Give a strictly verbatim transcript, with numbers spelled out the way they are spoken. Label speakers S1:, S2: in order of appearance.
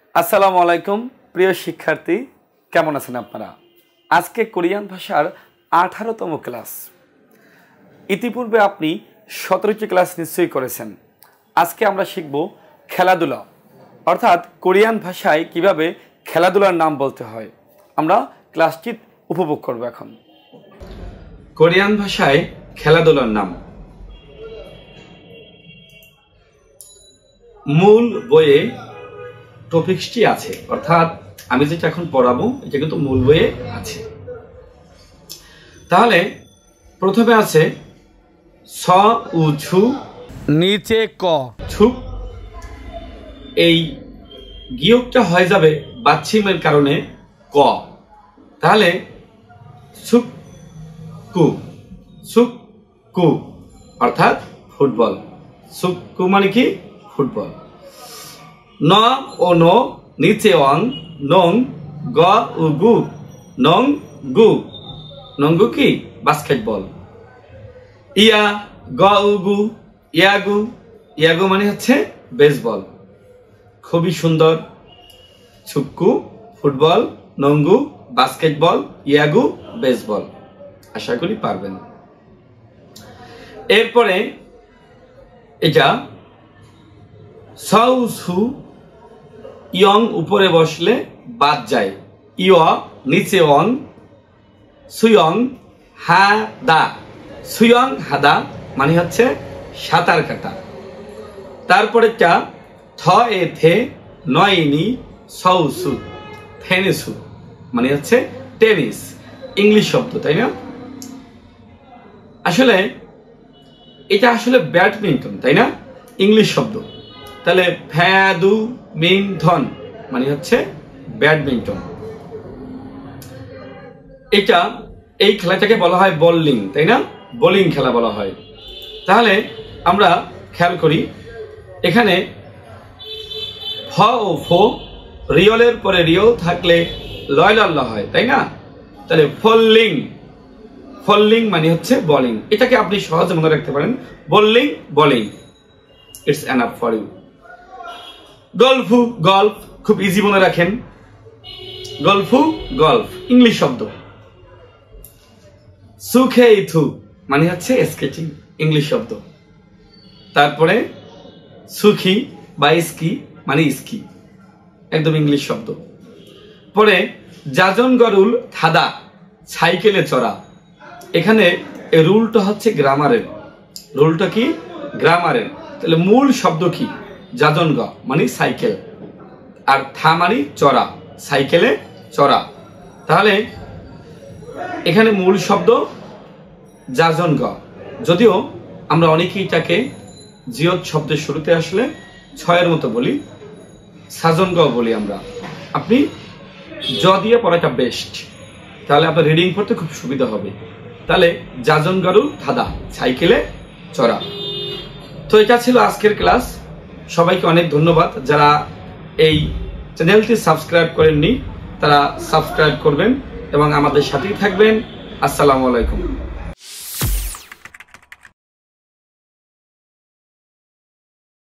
S1: আসসালামু আলাইকুম প্রিয় শিক্ষার্থী, কেমন আছেন আপনারা? আজকে কোরিয়ান ভাষার আঠারোতম ক্লাস। ইতিপূর্বে আপনি সতেরোটি ক্লাস নিশ্চয়ই করেছেন। আজকে আমরা শিখব খেলাধুলা, অর্থাৎ কোরিয়ান ভাষায় কিভাবে খেলাধুলার নাম বলতে হয়। আমরা ক্লাসটি উপভোগ করব। এখন কোরিয়ান ভাষায় খেলাধুলার নাম। মূল বইয়ে টপিকসটি আছে, অর্থাৎ আমি যেটা এখন পড়াবো এটা কিন্তু মূল বইয়ে আছে। তাহলে প্রথমে আছে স উ ছু, নিচে ক ছু। এই গিয়কটা হয়ে যাবে বাচ্ছিমের কারণে ক। তাহলে সুক কু, সুক কু অর্থাৎ ফুটবল। সুক কু মানে কি? ফুটবল। ন ও নো, নিচে অং, নং গ উ গু, নং গু, নঙ্গু কি? বাস্কেটবল। ইয়া গ উ গু, ইয়াগু, ইয়াগু মানে হচ্ছে বেসবল। খুবই সুন্দর। ছুক্কু ফুটবল, নঙ্গু বাস্কেটবল, ইয়াগু বেসবল। আশা করি পারবেন। এরপরে এটা সউ ইয়ং, উপরে বসলে বাদ যায়। ইয় নিচে অং, সুয়ং হাদা, সুয়ং হাদা মানে হচ্ছে সাঁতার কাটা। তারপরেটা থ এ থে, নয় নি সউ সু, থেনিসু মানে হচ্ছে টেনিস। ইংলিশ শব্দ, তাই না? আসলে এটা আসলে ব্যাডমিন্টন, তাই না? ইংলিশ শব্দ। তাহলে ফ্যাদু মিন ধন মানে হচ্ছে ব্যাডমিন্টন। এটা এই খেলাটাকে বলা হয় বোলিং, তাই না? বোলিং খেলা বলা হয়। তাহলে আমরা খেয়াল করি, এখানে ফ ও ফো, রিয়লের পরে রিয়ল থাকলে লয় লল্লা হয়, তাই না? তাহলে ফোল্লিং, ফোল্লিং মানে হচ্ছে বোলিং। এটাকে আপনি সহজে মনে রাখতে পারেন, bowling bowling. It's enough for you. গলফু গল্ফ, খুব ইজি মনে রাখেন। গলফু গল্ফ ইংলিশ শব্দ। সুখে ইথু মানে হচ্ছে স্কেটিং, ইংলিশ শব্দ। তারপরে সুখী বা স্কি মানে স্কি, একদম ইংলিশ শব্দ। পরে জাজন গরুল থাদা, সাইকেলে চড়া। এখানে এই রুলটা হচ্ছে গ্রামারের। রুলটা কি? গ্রামারের। তাহলে মূল শব্দ কি? জাজন গ মানে সাইকেল, আর থা মানে চড়া, সাইকেলে চড়া। তাহলে এখানে মূল শব্দ জাজন গ, যদিও আমরা অনেকেই এটাকে জিয়ত শব্দের শুরুতে আসলে ছয়ের মতো বলি, সাজন গ বলি আমরা। আপনি জ দিয়ে পড়াটা বেস্ট, তাহলে আপনার রিডিং পড়তে খুব সুবিধা হবে। তাহলে জাজন গরু ধাদা, সাইকেলে চড়া। তো এটা ছিল আজকের ক্লাস। সবাইকে অনেক ধন্যবাদ। যারা এই চ্যানেলটি সাবস্ক্রাইব করেননি তারা সাবস্ক্রাইব করবেন এবং আমাদের সাথেই থাকবেন। আসসালামু আলাইকুম।